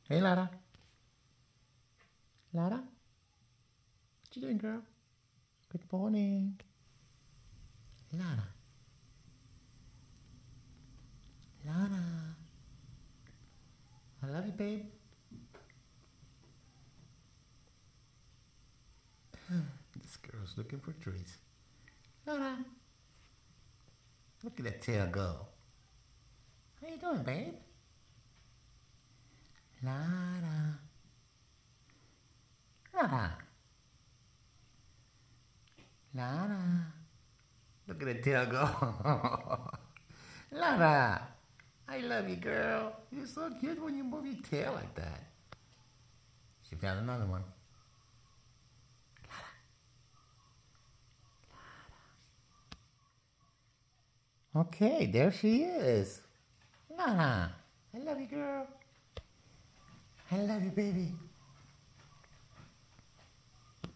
Hey, Lara. Lara? What you doing, girl? Good morning. Lara. Lara. I love you, babe. This girl's looking for treats. Lara. Look at that tail go. How you doing, babe? Lara. Lara. Lara. Look at that tail go. Lara. I love you, girl. You're so cute when you move your tail like that. She found another one. Okay, there she is. Lara. I love you, girl. I love you, baby.